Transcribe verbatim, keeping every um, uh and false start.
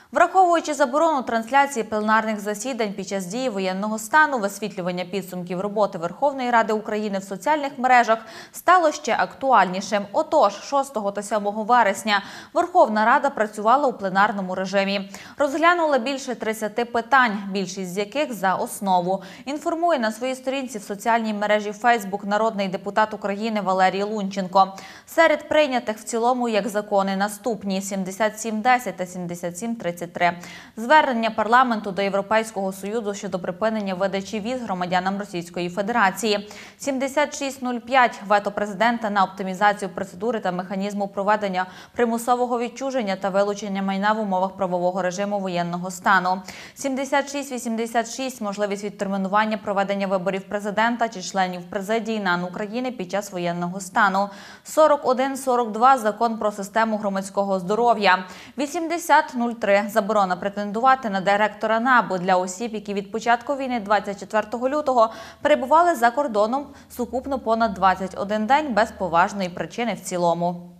Враховуючи заборону трансляції пленарних засідань під час дії воєнного стану, висвітлювання підсумків роботи Верховної Ради України в соціальних мережах стало ще актуальнішим. Отож, шостого та сьомого вересня Верховна Рада працювала у пленарному режимі. Розглянула більше тридцяти питань, більшість з яких за основу. Інформує на своїй сторінці в соціальній мережі Фейсбук народний депутат України Валерій Лунченко. Серед прийнятих в цілому як закони наступні – сімдесят сім десять та сімдесят сім тридцять три. Звернення парламенту до Європейського Союзу щодо припинення видачі віз громадянам Російської Федерації. сімдесят шість нуль п'ять – вето президента на оптимізацію процедури та механізму проведення примусового відчуження та вилучення майна в умовах правового режиму воєнного стану. сімдесят шість вісімдесят шість – можливість відтермінування проведення виборів президента чи членів президії НАН України під час воєнного стану. сорок один сорок два – закон про систему громадського здоров'я. вісімдесят нуль три – заборона претендувати на директора НАБУ для осіб, які від початку війни двадцять четвертого лютого перебували за кордоном сукупно понад двадцять один день без поважної причини в цілому.